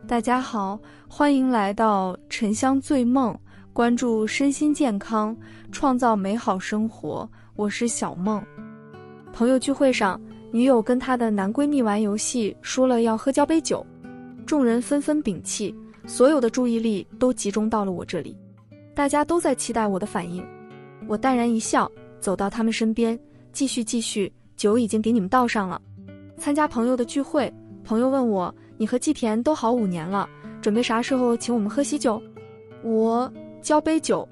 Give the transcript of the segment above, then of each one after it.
大家好，欢迎来到沉香醉梦，关注身心健康，创造美好生活。我是小梦。朋友聚会上，女友跟她的男闺蜜玩游戏，输了要喝交杯酒，众人纷纷屏气，所有的注意力都集中到了我这里，大家都在期待我的反应。我淡然一笑，走到他们身边，继续，酒已经给你们倒上了。参加朋友的聚会，朋友问我，你和季田都好5年了，准备啥时候请我们喝喜酒？我交杯酒，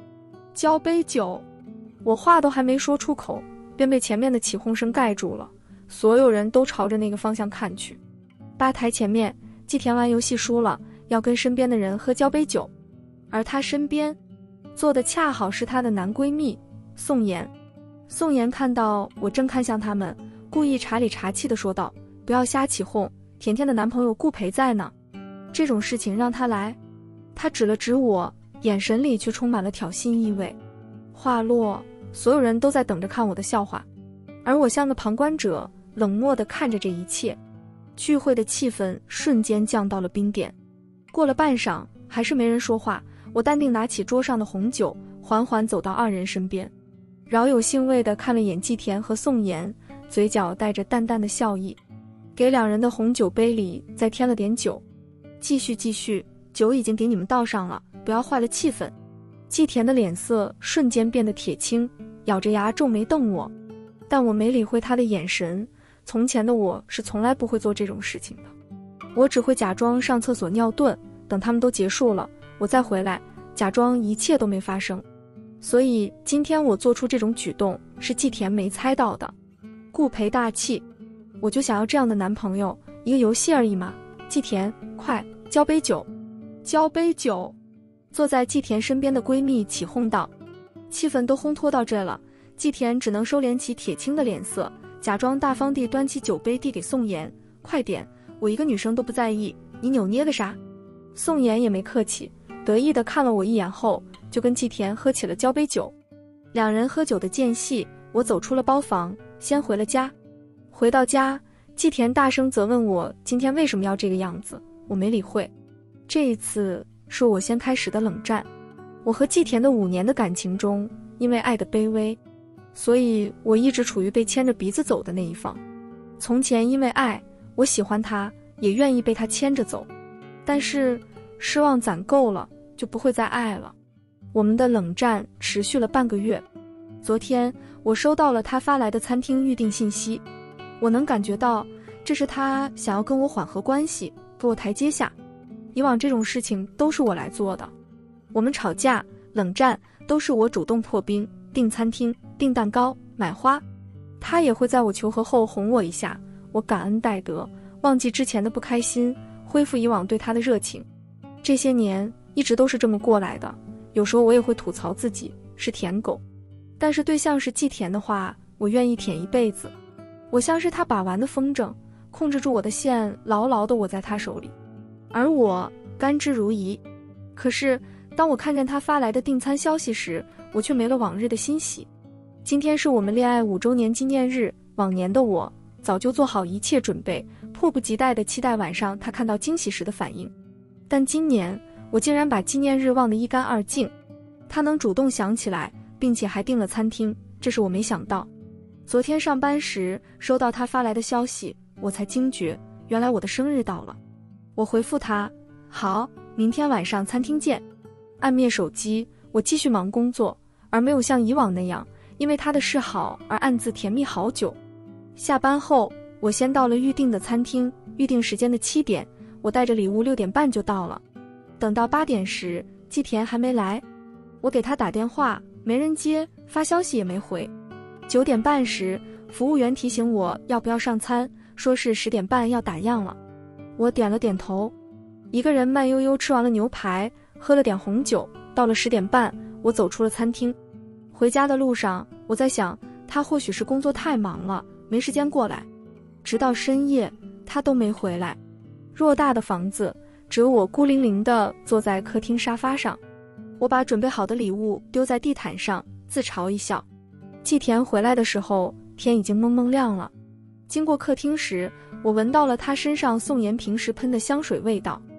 我话都还没说出口，便被前面的起哄声盖住了。所有人都朝着那个方向看去。吧台前面，季田玩游戏输了，要跟身边的人喝交杯酒，而他身边坐的恰好是她的男闺蜜宋妍。宋妍看到我正看向他们，故意茶里茶气地说道：“不要瞎起哄，甜甜的男朋友顾培在呢，这种事情让他来。”他指了指我，眼神里却充满了挑衅意味。话落，所有人都在等着看我的笑话，而我像个旁观者，冷漠地看着这一切。聚会的气氛瞬间降到了冰点。过了半晌，还是没人说话。我淡定拿起桌上的红酒，缓缓走到二人身边，饶有兴味地看了眼季田和宋妍，嘴角带着淡淡的笑意，给两人的红酒杯里再添了点酒。继续，酒已经给你们倒上了，不要坏了气氛。季田的脸色瞬间变得铁青，咬着牙皱眉瞪我，但我没理会他的眼神。从前的我是从来不会做这种事情的，我只会假装上厕所尿遁，等他们都结束了，我再回来，假装一切都没发生。所以今天我做出这种举动，是季田没猜到的。顾培大气，我就想要这样的男朋友，一个游戏而已嘛。季田，快交杯酒。坐在季田身边的闺蜜起哄道。气氛都烘托到这了，季田只能收敛起铁青的脸色，假装大方地端起酒杯递给宋妍：“快点，我一个女生都不在意，你扭捏个啥？”宋妍也没客气，得意地看了我一眼后，就跟季田喝起了交杯酒。两人喝酒的间隙，我走出了包房，先回了家。回到家，季田大声责问我今天为什么要这个样子，我没理会。这一次是我先开始的冷战。我和季田的5年的感情中，因为爱的卑微，所以我一直处于被牵着鼻子走的那一方。从前因为爱，我喜欢他，也愿意被他牵着走，但是失望攒够了，就不会再爱了。我们的冷战持续了半个月。昨天我收到了他发来的餐厅预订信息，我能感觉到这是他想要跟我缓和关系，给我台阶下。以往这种事情都是我来做的，我们吵架冷战都是我主动破冰，订餐厅订蛋糕买花，他也会在我求和后哄我一下，我感恩戴德，忘记之前的不开心，恢复以往对他的热情。这些年一直都是这么过来的，有时候我也会吐槽自己是舔狗，但是对象是季田的话，我愿意舔一辈子。我像是他把玩的风筝，控制住我的线，牢牢地握在他手里，而我甘之如饴。可是当我看见他发来的订餐消息时，我却没了往日的欣喜。今天是我们恋爱5周年纪念日，往年的我早就做好一切准备，迫不及待地期待晚上他看到惊喜时的反应。但今年我竟然把纪念日忘得一干二净。他能主动想起来，并且还订了餐厅，这是我没想到。昨天上班时收到他发来的消息，我才惊觉原来我的生日到了。我回复他：好，明天晚上餐厅见。按灭手机，我继续忙工作，而没有像以往那样因为他的示好而暗自甜蜜好久。下班后，我先到了预定的餐厅，预定时间的7点，我带着礼物6点半就到了。等到8点时，季田还没来，我给他打电话没人接，发消息也没回。9点半时，服务员提醒我要不要上餐，说是10点半要打烊了。我点了点头，一个人慢悠悠吃完了牛排，喝了点红酒。到了10点半，我走出了餐厅。回家的路上，我在想，他或许是工作太忙了，没时间过来。直到深夜，他都没回来。偌大的房子，只有我孤零零地坐在客厅沙发上。我把准备好的礼物丢在地毯上，自嘲一笑。季田回来的时候，天已经蒙蒙亮了。经过客厅时，我闻到了他身上宋妍平时喷的香水味道。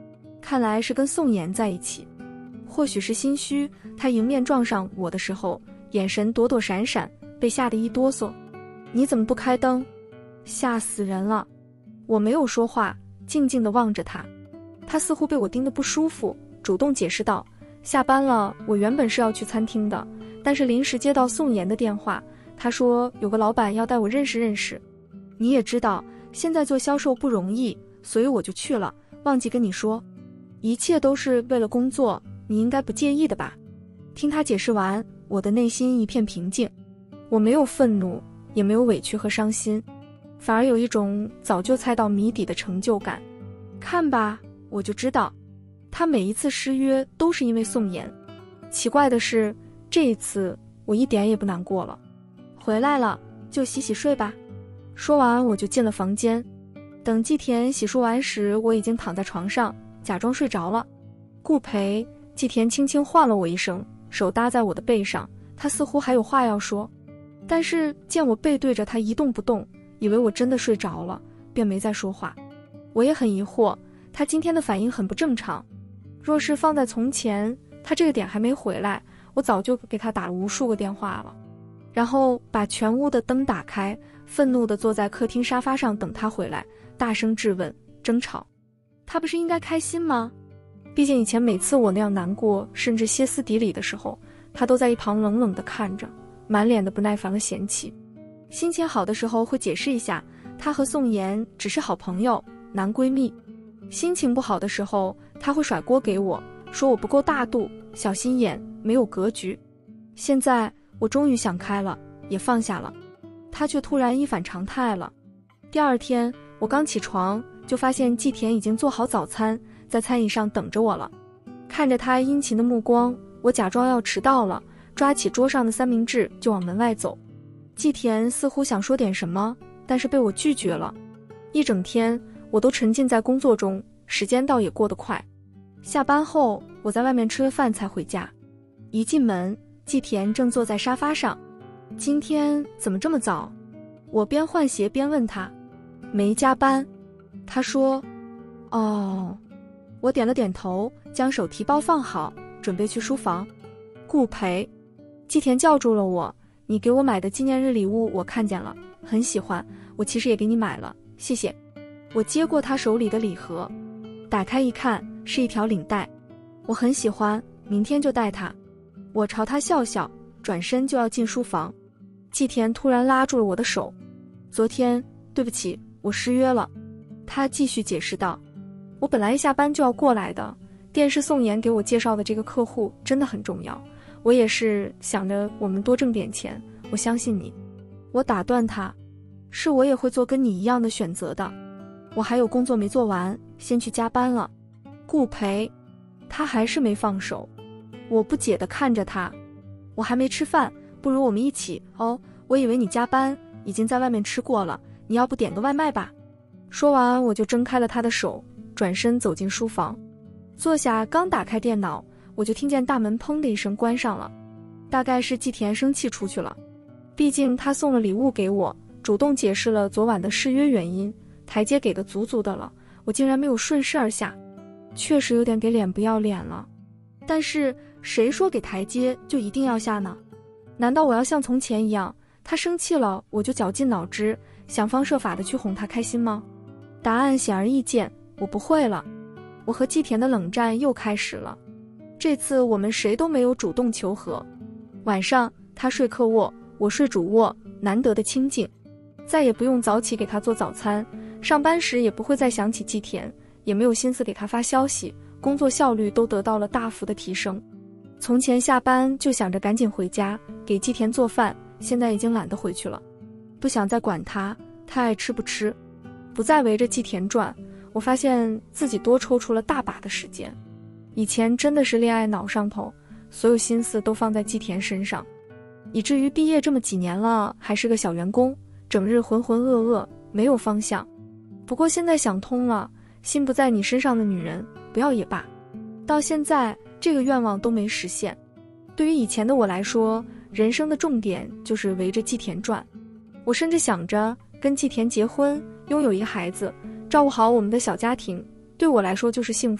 看来是跟宋妍在一起。或许是心虚，他迎面撞上我的时候，眼神躲躲闪闪，被吓得一哆嗦。你怎么不开灯？吓死人了！我没有说话，静静地望着他。他似乎被我盯得不舒服，主动解释道：下班了，我原本是要去餐厅的，但是临时接到宋妍的电话，他说有个老板要带我认识认识。你也知道，现在做销售不容易，所以我就去了，忘记跟你说。一切都是为了工作，你应该不介意的吧？听他解释完，我的内心一片平静。我没有愤怒，也没有委屈和伤心，反而有一种早就猜到谜底的成就感。看吧，我就知道，他每一次失约都是因为宋妍。奇怪的是，这一次我一点也不难过了。回来了，就洗洗睡吧。说完，我就进了房间。等季田洗漱完时，我已经躺在床上，假装睡着了。顾培，季田轻轻唤了我一声，手搭在我的背上，他似乎还有话要说，但是见我背对着他一动不动，以为我真的睡着了，便没再说话。我也很疑惑，他今天的反应很不正常。若是放在从前，他这个点还没回来，我早就给他打了无数个电话了，然后把全屋的灯打开，愤怒地坐在客厅沙发上等他回来，大声质问争吵。他不是应该开心吗？毕竟以前每次我那样难过甚至歇斯底里的时候，他都在一旁冷冷地看着，满脸的不耐烦和嫌弃。心情好的时候会解释一下，他和宋妍只是好朋友，男闺蜜。心情不好的时候，他会甩锅给我，说我不够大度，小心眼，没有格局。现在我终于想开了，也放下了，他却突然一反常态了。第二天我刚起床，就发现季田已经做好早餐，在餐椅上等着我了。看着他殷勤的目光，我假装要迟到了，抓起桌上的三明治就往门外走。季田似乎想说点什么，但是被我拒绝了。一整天我都沉浸在工作中，时间倒也过得快。下班后我在外面吃了饭才回家。一进门，季田正坐在沙发上。今天怎么这么早？我边换鞋边问他。没加班。他说哦。我点了点头，将手提包放好，准备去书房。顾培，季田叫住了我，你给我买的纪念日礼物我看见了，很喜欢，我其实也给你买了，谢谢。我接过他手里的礼盒，打开一看，是一条领带，我很喜欢，明天就带它。我朝他笑笑，转身就要进书房。季田突然拉住了我的手。昨天，对不起，我失约了。他继续解释道，我本来一下班就要过来的，电视宋妍给我介绍的这个客户真的很重要，我也是想着我们多挣点钱，我相信你。我打断他，是我也会做跟你一样的选择的，我还有工作没做完，先去加班了。顾培，他还是没放手。我不解地看着他，我还没吃饭，不如我们一起。哦，我以为你加班已经在外面吃过了，你要不点个外卖吧。说完我就挣开了他的手，转身走进书房。坐下刚打开电脑，我就听见大门砰的一声关上了，大概是季田生气出去了。毕竟他送了礼物给我，主动解释了昨晚的失约原因，台阶给的足足的了，我竟然没有顺势而下，确实有点给脸不要脸了。但是谁说给台阶就一定要下呢？难道我要像从前一样，他生气了我就绞尽脑汁，想方设法的去哄他开心吗？答案显而易见，我不会了。我和季田的冷战又开始了，这次我们谁都没有主动求和。晚上他睡客卧，我睡主卧，难得的清静，再也不用早起给他做早餐，上班时也不会再想起季田，也没有心思给他发消息，工作效率都得到了大幅的提升。从前下班就想着赶紧回家给季田做饭，现在已经懒得回去了，不想再管他爱吃不吃，不再围着季田转。我发现自己多抽出了大把的时间，以前真的是恋爱脑上头，所有心思都放在季田身上，以至于毕业这么几年了还是个小员工，整日浑浑噩噩，没有方向。不过现在想通了，心不在你身上的女人不要也罢。到现在这个愿望都没实现。对于以前的我来说，人生的重点就是围着季田转。我甚至想着跟季田结婚，拥有一个孩子，照顾好我们的小家庭，对我来说就是幸福。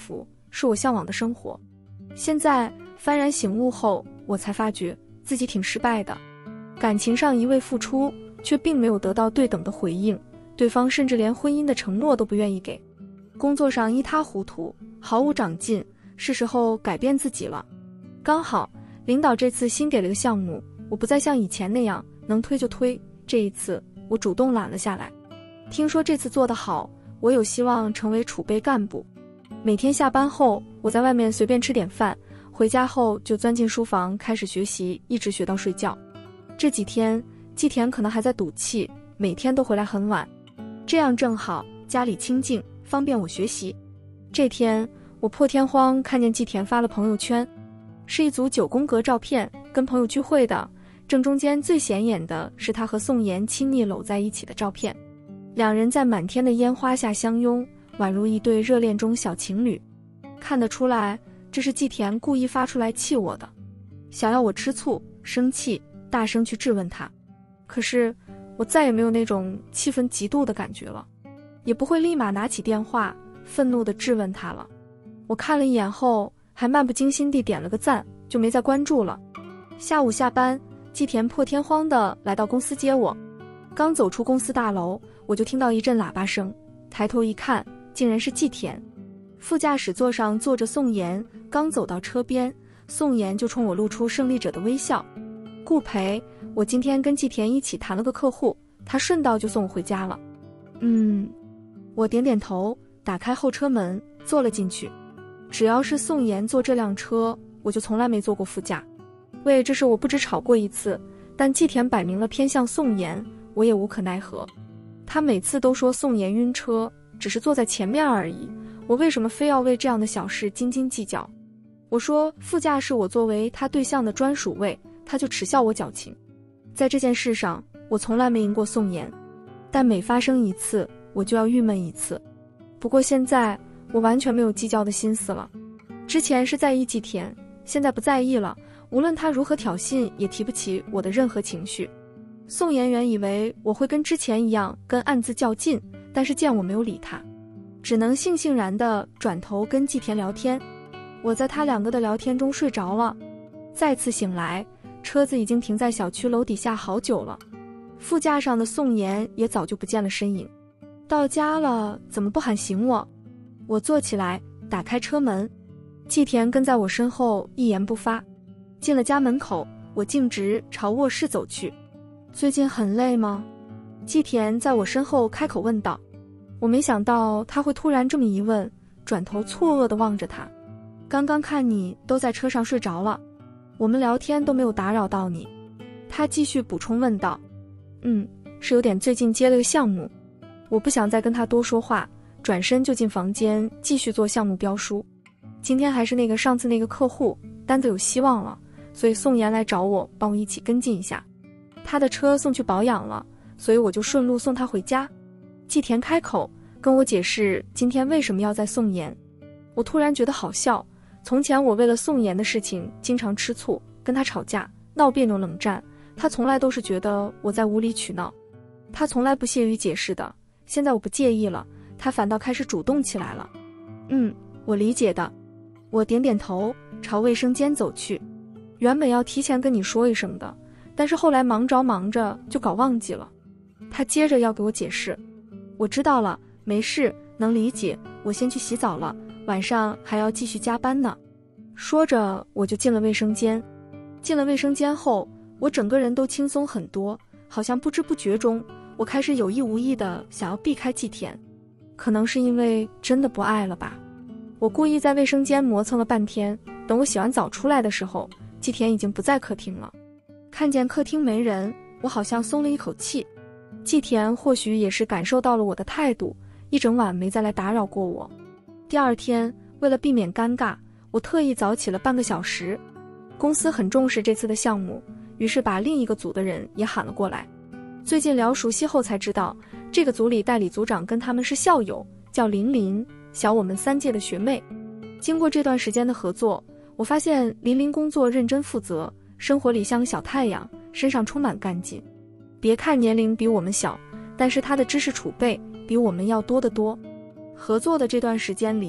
是我向往的生活。现在幡然醒悟后，我才发觉自己挺失败的。感情上一味付出，却并没有得到对等的回应，对方甚至连婚姻的承诺都不愿意给。工作上一塌糊涂，毫无长进，是时候改变自己了。刚好领导这次新给了个项目，我不再像以前那样能推就推，这一次我主动揽了下来。听说这次做得好，我有希望成为储备干部。每天下班后，我在外面随便吃点饭，回家后就钻进书房开始学习，一直学到睡觉。这几天季田可能还在赌气，每天都回来很晚，这样正好家里清静，方便我学习。这天我破天荒看见季田发了朋友圈，是一组9宫格照片，跟朋友聚会的，正中间最显眼的是他和宋妍亲昵搂在一起的照片，两人在满天的烟花下相拥，宛如一对热恋中小情侣。看得出来，这是季田故意发出来气我的，想要我吃醋生气，大声去质问他。可是我再也没有那种气愤嫉妒的感觉了，也不会立马拿起电话愤怒地质问他了。我看了一眼后，还漫不经心地点了个赞，就没再关注了。下午下班，季田破天荒地来到公司接我。刚走出公司大楼，我就听到一阵喇叭声，抬头一看，竟然是季田。副驾驶座上坐着宋妍，刚走到车边，宋妍就冲我露出胜利者的微笑。顾培，我今天跟季田一起谈了个客户，他顺道就送我回家了。我点点头，打开后车门坐了进去。只要是宋妍坐这辆车，我就从来没坐过副驾。为这事我不止吵过一次，但季田摆明了偏向宋妍，我也无可奈何。他每次都说宋妍晕车，只是坐在前面而已，我为什么非要为这样的小事斤斤计较？我说副驾是我作为他对象的专属位，他就耻笑我矫情。在这件事上，我从来没赢过宋妍，但每发生一次，我就要郁闷一次。不过现在我完全没有计较的心思了。之前是在意季田，现在不在意了，无论他如何挑衅，也提不起我的任何情绪。宋妍原以为我会跟之前一样跟暗自较劲，但是见我没有理他，只能悻悻然地转头跟季田聊天。我在他两个的聊天中睡着了，再次醒来，车子已经停在小区楼底下好久了，副驾上的宋妍也早就不见了身影。到家了，怎么不喊醒我？我坐起来，打开车门，季田跟在我身后一言不发。进了家门口，我径直朝卧室走去。最近很累吗？季田在我身后开口问道。我没想到他会突然这么一问，转头错愕地望着他。刚刚看你都在车上睡着了，我们聊天都没有打扰到你。他继续补充问道。是有点最近接了个项目。我不想再跟他多说话，转身就进房间继续做项目标书。今天还是上次那个客户，单子有希望了，所以宋妍来找我帮我一起跟进一下。他的车送去保养了，所以我就顺路送他回家。季田开口跟我解释今天为什么要再送妍。我突然觉得好笑，从前我为了宋妍的事情经常吃醋，跟他吵架闹别扭冷战，他从来都是觉得我在无理取闹，他从来不屑于解释的。现在我不介意了，他反倒开始主动起来了。我理解的。我点点头，朝卫生间走去。原本要提前跟你说一声的，但是后来忙着就搞忘记了。他接着要给我解释。我知道了，没事，能理解，我先去洗澡了，晚上还要继续加班呢。说着我就进了卫生间。进了卫生间后，我整个人都轻松很多，好像不知不觉中我开始有意无意的想要避开季田，可能是因为真的不爱了吧。我故意在卫生间磨蹭了半天，等我洗完澡出来的时候，季田已经不在客厅了。看见客厅没人，我好像松了一口气。季田或许也是感受到了我的态度，一整晚没再来打扰过我。第二天，为了避免尴尬，我特意早起了半个小时。公司很重视这次的项目，于是把另一个组的人也喊了过来。最近聊熟悉后才知道，这个组里代理组长跟他们是校友，叫林林，小我们3届的学妹。经过这段时间的合作，我发现林林工作认真负责，生活里像个小太阳，身上充满干劲。别看年龄比我们小，但是他的知识储备比我们要多得多。合作的这段时间里，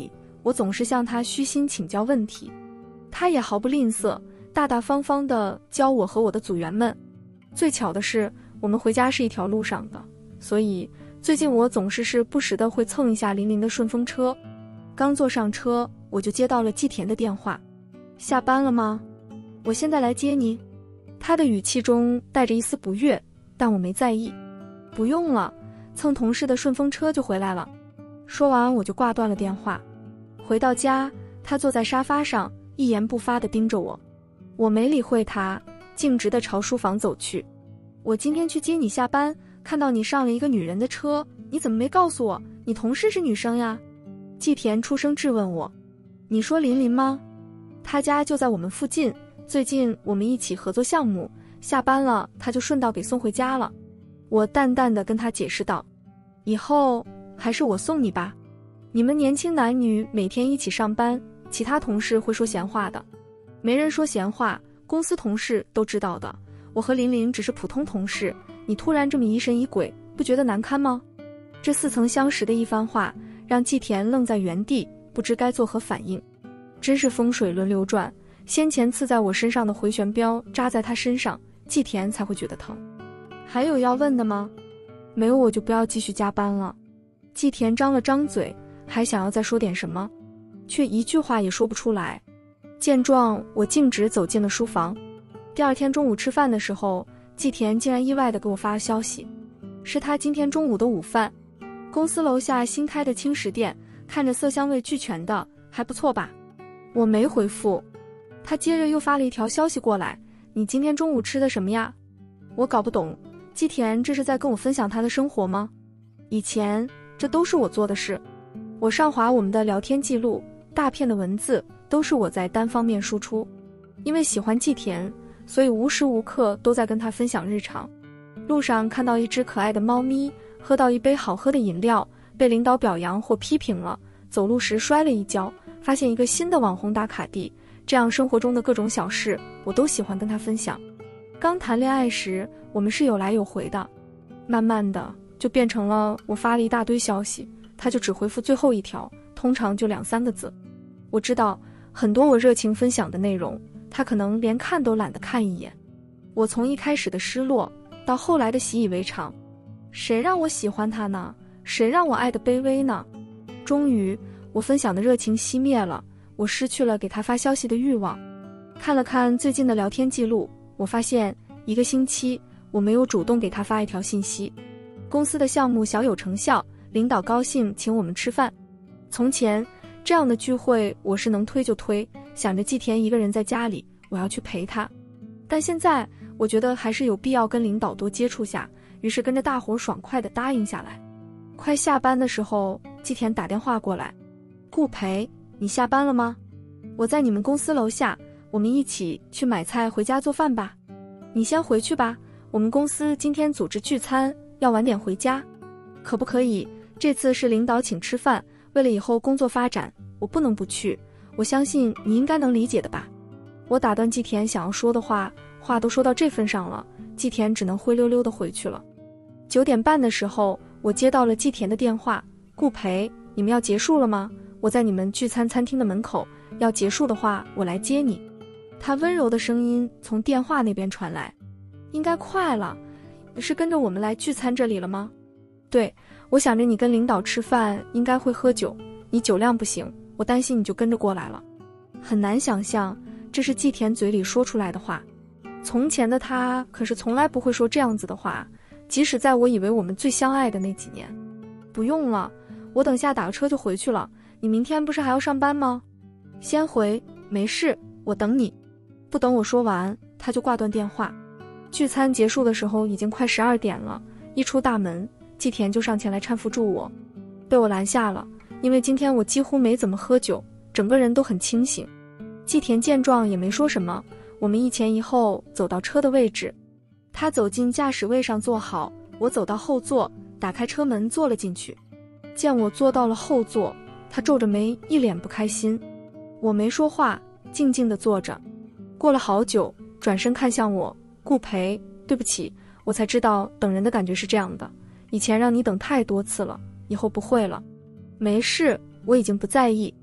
我总是向他虚心请教问题，他也毫不吝啬，大大方方地教我和我的组员们。最巧的是，我们回家是一条路上的，所以最近我总是不时地会蹭一下琳琳的顺风车。刚坐上车，我就接到了季田的电话。下班了吗？我现在来接你。他的语气中带着一丝不悦，但我没在意。不用了，蹭同事的顺风车就回来了。说完我就挂断了电话。回到家，他坐在沙发上，一言不发地盯着我。我没理会他，径直地朝书房走去。我今天去接你下班，看到你上了一个女人的车，你怎么没告诉我你同事是女生呀？季田出声质问我。你说琳琳吗？她家就在我们附近，最近我们一起合作项目，下班了她就顺道给送回家了。我淡淡地跟她解释道。以后还是我送你吧。你们年轻男女每天一起上班，其他同事会说闲话的。没人说闲话，公司同事都知道的。我和琳琳只是普通同事，你突然这么疑神疑鬼，不觉得难堪吗？这似曾相识的一番话，让季田愣在原地，不知该作何反应。真是风水轮流转，先前刺在我身上的回旋镖扎在他身上，季田才会觉得疼。还有要问的吗？没有我就不要继续加班了。季田张了张嘴，还想要再说点什么，却一句话也说不出来。见状，我径直走进了书房。第二天中午吃饭的时候，季田竟然意外地给我发了消息，是他今天中午的午饭。公司楼下新开的轻食店，看着色香味俱全的，还不错吧？我没回复。他接着又发了一条消息过来，你今天中午吃的什么呀？我搞不懂，季田这是在跟我分享他的生活吗？以前这都是我做的事。我上滑我们的聊天记录，大片的文字都是我在单方面输出。因为喜欢季田，所以无时无刻都在跟他分享日常。路上看到一只可爱的猫咪，喝到一杯好喝的饮料，被领导表扬或批评了，走路时摔了一跤，发现一个新的网红打卡地，这样生活中的各种小事，我都喜欢跟他分享。刚谈恋爱时，我们是有来有回的，慢慢的就变成了我发了一大堆消息，他就只回复最后一条，通常就2-3个字。我知道很多我热情分享的内容，他可能连看都懒得看一眼。我从一开始的失落，到后来的习以为常。谁让我喜欢他呢？谁让我爱的卑微呢？终于，我分享的热情熄灭了，我失去了给他发消息的欲望。看了看最近的聊天记录，我发现1个星期我没有主动给他发一条信息。公司的项目小有成效，领导高兴请我们吃饭。从前这样的聚会我是能推就推，想着季田一个人在家里，我要去陪他。但现在我觉得还是有必要跟领导多接触下，于是跟着大伙爽快地答应下来。快下班的时候，季田打电话过来，顾培，你下班了吗？我在你们公司楼下，我们一起去买菜回家做饭吧。你先回去吧，我们公司今天组织聚餐，要晚点回家。可不可以？这次是领导请吃饭，为了以后工作发展，我不能不去，我相信你应该能理解的吧。我打断季田想要说的话，话都说到这份上了，季田只能灰溜溜地回去了。9点半的时候，我接到了季田的电话，顾培，你们要结束了吗？我在你们聚餐餐厅的门口，要结束的话，我来接你。他温柔的声音从电话那边传来。应该快了，你是跟着我们来聚餐这里了吗？对，我想着你跟领导吃饭应该会喝酒，你酒量不行，我担心你就跟着过来了。很难想象这是季田嘴里说出来的话。从前的他可是从来不会说这样子的话，即使在我以为我们最相爱的那几年。不用了，我等下打个车就回去了，你明天不是还要上班吗？先回，没事，我等你。不等我说完，他就挂断电话。聚餐结束的时候已经快12点了，一出大门，季田就上前来搀扶住我，被我拦下了，因为今天我几乎没怎么喝酒，整个人都很清醒。季田见状也没说什么，我们一前一后走到车的位置，他走进驾驶位上坐好，我走到后座，打开车门坐了进去。见我坐到了后座，他皱着眉，一脸不开心。我没说话，静静地坐着。过了好久，转身看向我，顾培，对不起，我才知道等人的感觉是这样的，以前让你等太多次了，以后不会了。没事，我已经不在意。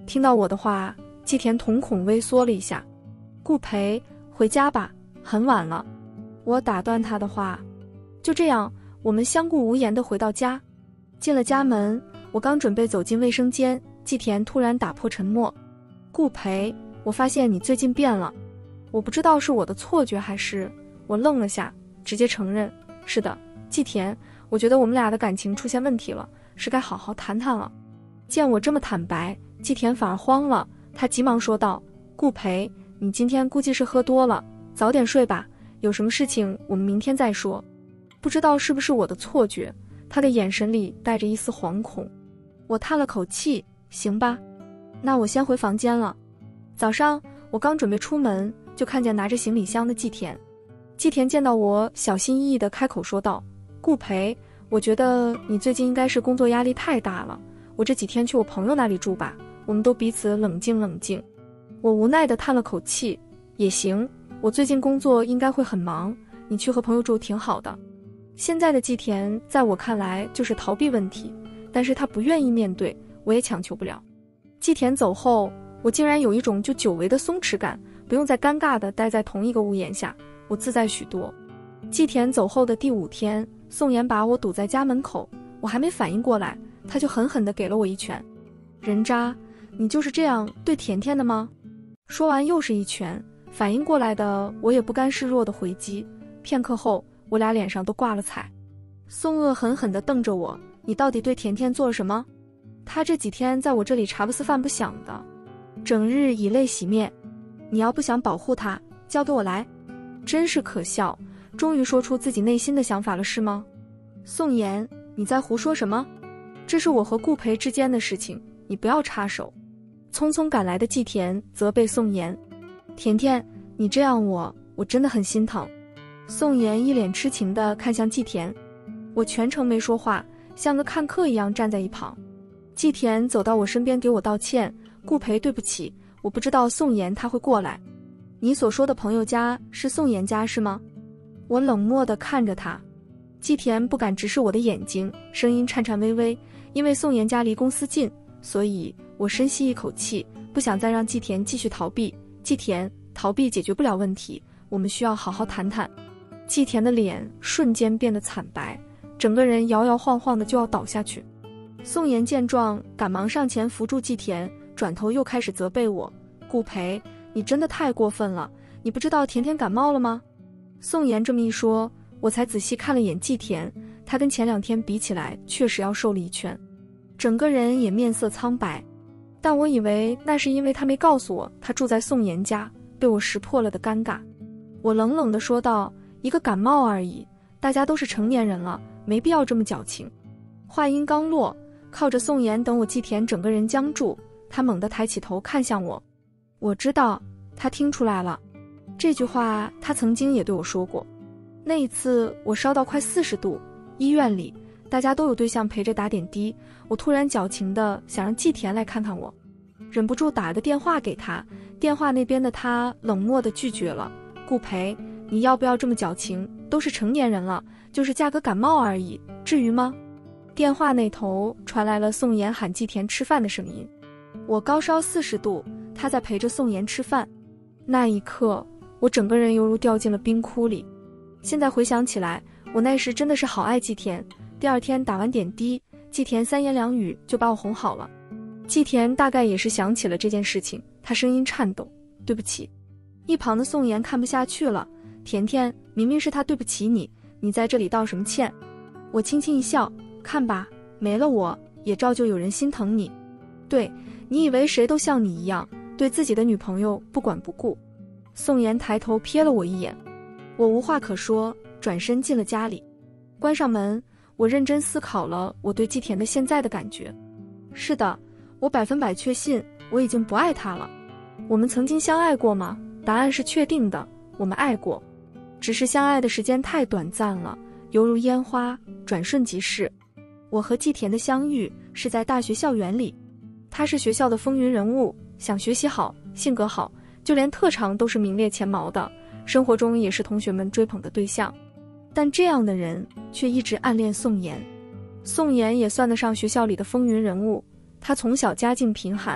听到我的话，季田瞳孔微缩了一下。顾培，回家吧，很晚了。我打断他的话。就这样，我们相顾无言地回到家。进了家门，我刚准备走进卫生间，季田突然打破沉默。顾培，我发现你最近变了。我不知道是我的错觉还是……我愣了下，直接承认，是的，季田，我觉得我们俩的感情出现问题了，是该好好谈谈了。见我这么坦白，季田反而慌了，他急忙说道：顾培，你今天估计是喝多了，早点睡吧，有什么事情我们明天再说。不知道是不是我的错觉，他的眼神里带着一丝惶恐。我叹了口气，行吧，那我先回房间了。早上我刚准备出门，就看见拿着行李箱的季田。季田见到我，小心翼翼地开口说道：顾培，我觉得你最近应该是工作压力太大了，我这几天去我朋友那里住吧，我们都彼此冷静冷静。我无奈地叹了口气，也行，我最近工作应该会很忙，你去和朋友住挺好的。现在的季田在我看来就是逃避问题，但是他不愿意面对，我也强求不了。季田走后，我竟然有一种就久违的松弛感，不用再尴尬地待在同一个屋檐下，我自在许多。季田走后的第5天，宋妍把我堵在家门口，我还没反应过来，他就狠狠地给了我一拳。人渣，你就是这样对甜甜的吗？说完又是一拳，反应过来的我也不甘示弱地回击。片刻后，我俩脸上都挂了彩。宋鄂狠狠地瞪着我，你到底对甜甜做了什么？她这几天在我这里茶不思饭不想的，整日以泪洗面，你要不想保护她，交给我来。真是可笑，终于说出自己内心的想法了是吗？宋妍，你在胡说什么？这是我和顾培之间的事情，你不要插手。匆匆赶来的季田责备宋妍，甜甜，你这样我真的很心疼。宋妍一脸痴情地看向季田，我全程没说话，像个看客一样站在一旁。季田走到我身边给我道歉，顾培对不起，我不知道宋妍他会过来。你所说的朋友家是宋妍家是吗？我冷漠地看着他。季田不敢直视我的眼睛，声音颤颤巍巍，因为宋妍家离公司近，所以我深吸一口气，不想再让季田继续逃避。季田，逃避解决不了问题，我们需要好好谈谈。季田的脸瞬间变得惨白，整个人摇摇晃晃的就要倒下去。宋妍见状，赶忙上前扶住季田，转头又开始责备我：顾培，你真的太过分了，你不知道甜甜感冒了吗？宋妍这么一说，我才仔细看了眼季田，他跟前2天比起来确实要瘦了一圈，整个人也面色苍白。但我以为那是因为他没告诉我他住在宋妍家，被我识破了的尴尬。我冷冷地说道：一个感冒而已，大家都是成年人了，没必要这么矫情。话音刚落，靠着宋妍等我，季田整个人僵住，他猛地抬起头看向我。我知道他听出来了，这句话他曾经也对我说过。那一次我烧到快40度，医院里大家都有对象陪着打点滴，我突然矫情的想让季田来看看我，忍不住打了个电话给他，电话那边的他冷漠的拒绝了。顾培，你要不要这么矫情？都是成年人了，就是架个感冒而已，至于吗？电话那头传来了宋妍喊季田吃饭的声音。我高烧40度，他在陪着宋妍吃饭。那一刻，我整个人犹如掉进了冰窟里。现在回想起来，我那时真的是好爱季田。第2天打完点滴，季田3言2语就把我哄好了。季田大概也是想起了这件事情，他声音颤抖：对不起。一旁的宋妍看不下去了：甜甜，明明是他对不起你，你在这里道什么歉？我轻轻一笑：看吧，没了我也照旧有人心疼你。对，你以为谁都像你一样对自己的女朋友不管不顾？宋妍抬头瞥了我一眼，我无话可说，转身进了家里。关上门，我认真思考了我对季田的现在的感觉。是的，我100%确信我已经不爱他了。我们曾经相爱过吗？答案是确定的，我们爱过，只是相爱的时间太短暂了，犹如烟花，转瞬即逝。我和季田的相遇是在大学校园里，他是学校的风云人物，想学习好，性格好，就连特长都是名列前茅的，生活中也是同学们追捧的对象。但这样的人却一直暗恋宋妍。宋妍也算得上学校里的风云人物，她从小家境贫寒，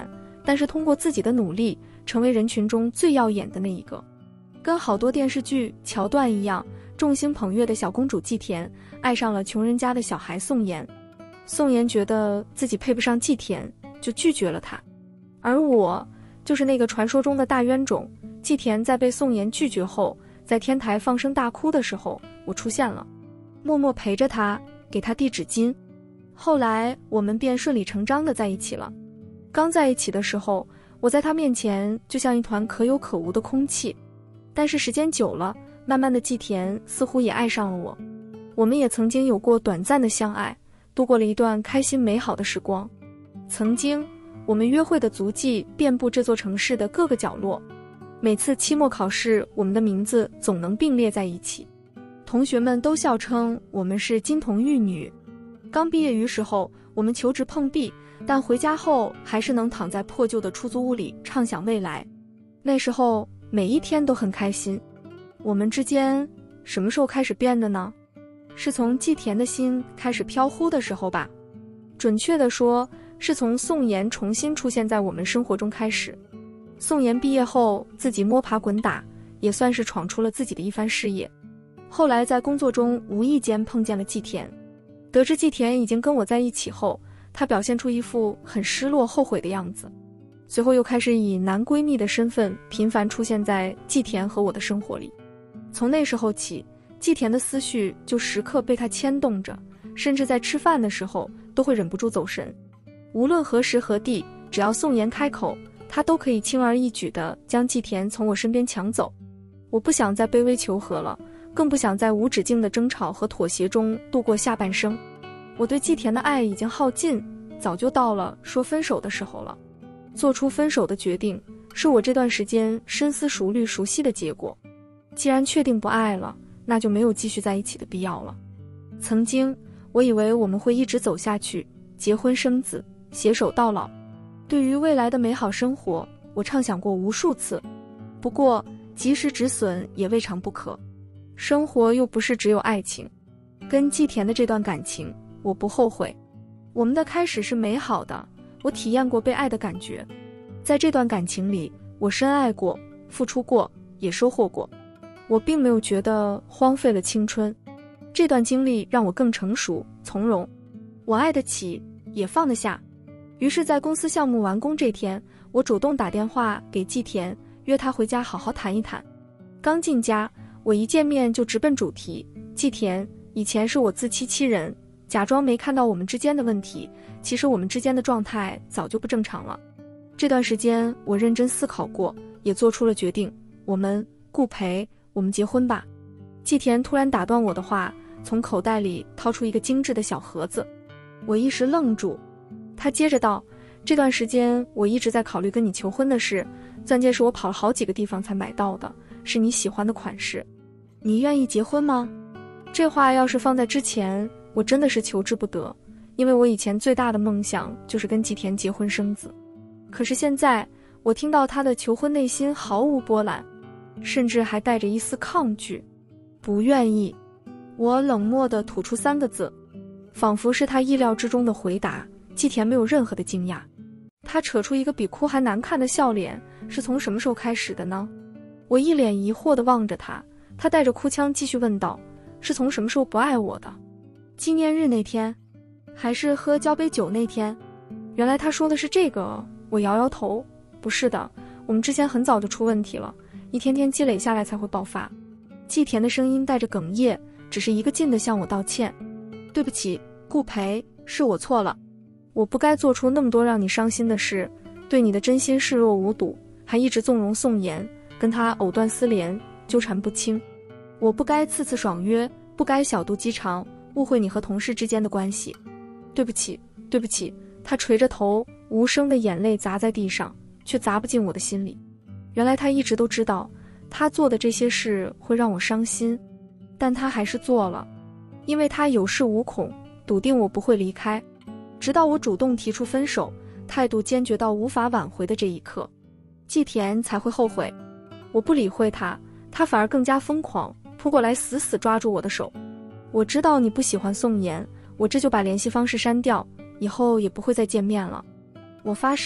但是通过自己的努力，成为人群中最耀眼的那一个。跟好多电视剧桥段一样，众星捧月的小公主季田爱上了穷人家的小孩宋妍。宋妍觉得自己配不上季田，就拒绝了他。而我就是那个传说中的大冤种。季田在被宋妍拒绝后，在天台放声大哭的时候，我出现了，默默陪着他，给他递纸巾。后来我们便顺理成章地在一起了。刚在一起的时候，我在他面前就像一团可有可无的空气，但是时间久了，慢慢的季田似乎也爱上了我。我们也曾经有过短暂的相爱，度过了一段开心美好的时光。曾经我们约会的足迹遍布这座城市的各个角落，每次期末考试，我们的名字总能并列在一起，同学们都笑称我们是金童玉女。刚毕业于时候，我们求职碰壁，但回家后还是能躺在破旧的出租屋里畅想未来。那时候每一天都很开心。我们之间什么时候开始变的呢？是从季田的心开始飘忽的时候吧。准确地说，是从宋妍重新出现在我们生活中开始。宋妍毕业后自己摸爬滚打，也算是闯出了自己的一番事业。后来在工作中无意间碰见了季田，得知季田已经跟我在一起后，她表现出一副很失落后悔的样子。随后又开始以男闺蜜的身份频繁出现在季田和我的生活里。从那时候起，季田的思绪就时刻被他牵动着，甚至在吃饭的时候都会忍不住走神。无论何时何地，只要宋妍开口，他都可以轻而易举地将季田从我身边抢走。我不想再卑微求和了，更不想在无止境的争吵和妥协中度过下半生。我对季田的爱已经耗尽，早就到了说分手的时候了。做出分手的决定，是我这段时间深思熟虑熟悉的结果。既然确定不爱了，那就没有继续在一起的必要了。曾经我以为我们会一直走下去，结婚生子，携手到老。对于未来的美好生活，我畅想过无数次。不过及时止损也未尝不可，生活又不是只有爱情。跟季田的这段感情，我不后悔。我们的开始是美好的，我体验过被爱的感觉。在这段感情里，我深爱过，付出过，也收获过。我并没有觉得荒废了青春，这段经历让我更成熟从容。我爱得起，也放得下。于是在公司项目完工这天，我主动打电话给季田，约他回家好好谈一谈。刚进家，我一见面就直奔主题。季田，以前是我自欺欺人，假装没看到我们之间的问题，其实我们之间的状态早就不正常了。这段时间我认真思考过，也做出了决定，我们顾培，我们结婚吧。季田突然打断我的话，从口袋里掏出一个精致的小盒子。我一时愣住，他接着道，这段时间我一直在考虑跟你求婚的事，钻戒是我跑了好几个地方才买到的，是你喜欢的款式，你愿意结婚吗？这话要是放在之前，我真的是求之不得，因为我以前最大的梦想就是跟季田结婚生子。可是现在我听到他的求婚，内心毫无波澜，甚至还带着一丝抗拒。不愿意。我冷漠地吐出3个字，仿佛是他意料之中的回答。季田没有任何的惊讶，他扯出一个比哭还难看的笑脸，是从什么时候开始的呢？我一脸疑惑地望着他，他带着哭腔继续问道，是从什么时候不爱我的？纪念日那天，还是喝交杯酒那天？原来他说的是这个。我摇摇头，不是的，我们之前很早就出问题了，一天天积累下来才会爆发。季田的声音带着哽咽，只是一个劲地向我道歉。对不起，顾培，是我错了，我不该做出那么多让你伤心的事，对你的真心视若无睹，还一直纵容宋妍，跟他藕断丝连，纠缠不清。我不该次次爽约，不该小肚鸡肠，误会你和同事之间的关系。对不起，对不起。他垂着头，无声的眼泪砸在地上，却砸不进我的心里。原来他一直都知道，他做的这些事会让我伤心，但他还是做了，因为他有恃无恐，笃定我不会离开，直到我主动提出分手，态度坚决到无法挽回的这一刻，季田才会后悔。我不理会他，他反而更加疯狂，扑过来死死抓住我的手。我知道你不喜欢宋妍，我这就把联系方式删掉，以后也不会再见面了。我发誓，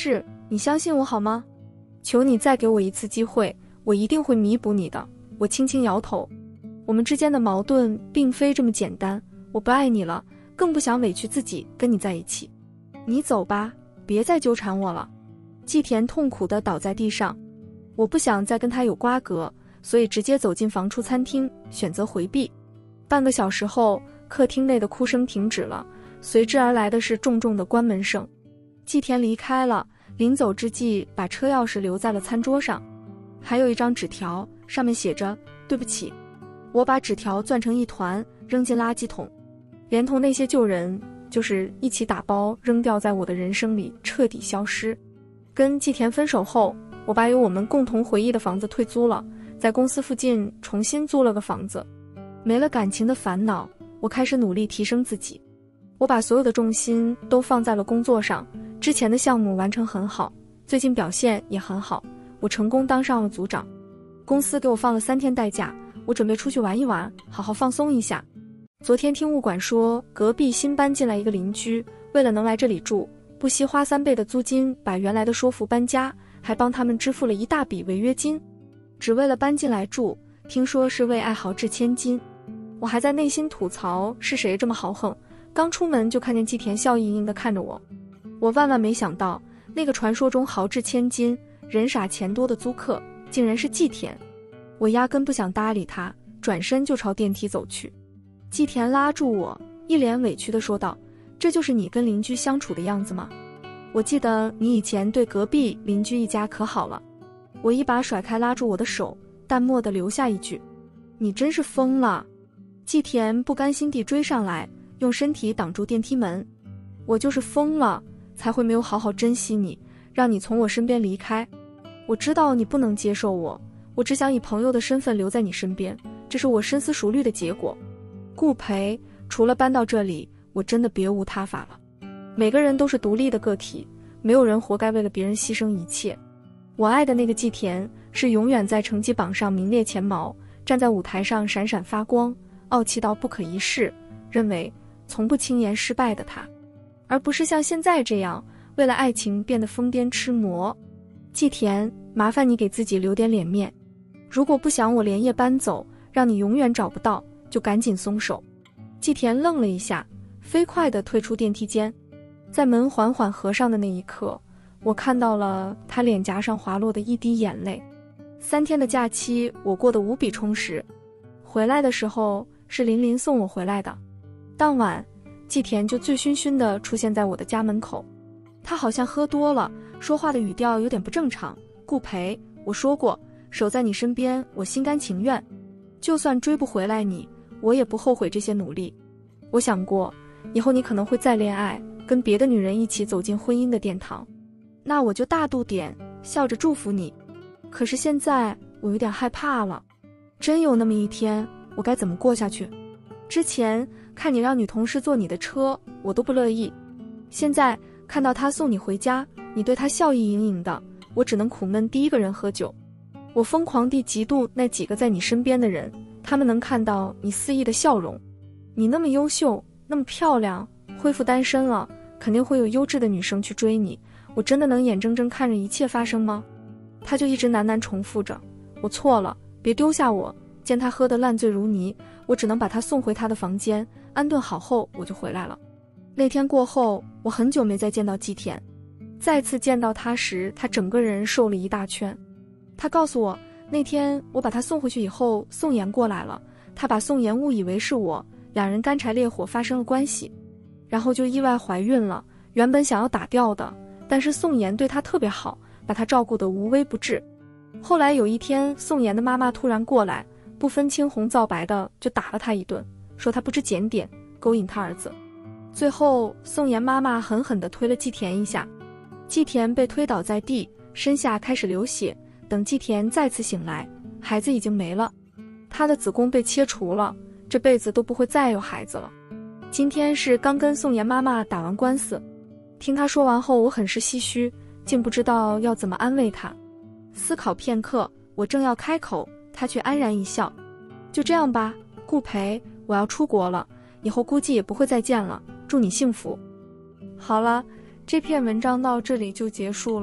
你相信我好吗？求你再给我一次机会，我一定会弥补你的。我轻轻摇头。我们之间的矛盾并非这么简单，我不爱你了，更不想委屈自己跟你在一起。你走吧，别再纠缠我了。季田痛苦地倒在地上。我不想再跟他有瓜葛，所以直接走进房出餐厅，选择回避。半个小时后，客厅内的哭声停止了，随之而来的是重重的关门声。季田离开了，临走之际把车钥匙留在了餐桌上，还有一张纸条，上面写着对不起。我把纸条攥成一团，扔进垃圾桶，连同那些旧人就是一起打包扔掉，在我的人生里彻底消失。跟季田分手后，我把有我们共同回忆的房子退租了，在公司附近重新租了个房子。没了感情的烦恼，我开始努力提升自己。我把所有的重心都放在了工作上，之前的项目完成很好，最近表现也很好，我成功当上了组长。公司给我放了3天代假，我准备出去玩一玩，好好放松一下。昨天听物管说，隔壁新搬进来一个邻居，为了能来这里住，不惜花3倍的租金把原来的说服搬家，还帮他们支付了一大笔违约金，只为了搬进来住，听说是为爱豪掷千金。我还在内心吐槽是谁这么豪横，刚出门就看见季田笑盈盈地看着我。我万万没想到，那个传说中豪掷千金、人傻钱多的租客竟然是季田。我压根不想搭理他，转身就朝电梯走去。季田拉住我，一脸委屈地说道：这就是你跟邻居相处的样子吗？我记得你以前对隔壁邻居一家可好了。我一把甩开拉住我的手，淡漠地留下一句：你真是疯了。季田不甘心地追上来，用身体挡住电梯门。我就是疯了，才会没有好好珍惜你，让你从我身边离开。我知道你不能接受我，我只想以朋友的身份留在你身边，这是我深思熟虑的结果。顾培，除了搬到这里，我真的别无他法了。每个人都是独立的个体，没有人活该为了别人牺牲一切。我爱的那个季田，是永远在成绩榜上名列前茅，站在舞台上闪闪发光，傲气到不可一世，认为从不轻言失败的他，而不是像现在这样为了爱情变得疯癫痴魔。季田，麻烦你给自己留点脸面，如果不想我连夜搬走，让你永远找不到，就赶紧松手。季田愣了一下，飞快地退出电梯间。在门缓缓合上的那一刻，我看到了他脸颊上滑落的一滴眼泪。3天的假期，我过得无比充实。回来的时候是琳琳送我回来的。当晚，季田就醉醺醺地出现在我的家门口。他好像喝多了，说话的语调有点不正常。顾培，我说过，守在你身边，我心甘情愿。就算追不回来你，我也不后悔这些努力。我想过，以后你可能会再恋爱，跟别的女人一起走进婚姻的殿堂，那我就大度点，笑着祝福你。可是现在我有点害怕了，真有那么一天，我该怎么过下去？之前看你让女同事坐你的车，我都不乐意。现在看到她送你回家，你对她笑意盈盈的，我只能苦闷第一个人喝酒。我疯狂地嫉妒那几个在你身边的人，他们能看到你肆意的笑容。你那么优秀，那么漂亮，恢复单身了，肯定会有优质的女生去追你，我真的能眼睁睁看着一切发生吗？他就一直喃喃重复着，我错了，别丢下我。见他喝得烂醉如泥，我只能把他送回他的房间，安顿好后我就回来了。那天过后，我很久没再见到季田。再次见到他时，他整个人瘦了一大圈。他告诉我，那天我把他送回去以后，宋妍过来了，他把宋妍误以为是我，两人干柴烈火发生了关系，然后就意外怀孕了。原本想要打掉的，但是宋妍对他特别好，把他照顾得无微不至。后来有一天，宋妍的妈妈突然过来，不分青红皂白的就打了他一顿，说他不知检点，勾引他儿子。最后宋妍妈妈狠狠地推了季田一下，季田被推倒在地，身下开始流血。等季田再次醒来，孩子已经没了，他的子宫被切除了，这辈子都不会再有孩子了。今天是刚跟宋妍妈妈打完官司，听他说完后，我很是唏嘘，竟不知道要怎么安慰他。思考片刻，我正要开口，他却安然一笑。就这样吧，顾培，我要出国了，以后估计也不会再见了，祝你幸福。好了，这篇文章到这里就结束了。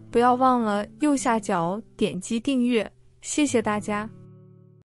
不要忘了右下角点击订阅，谢谢大家。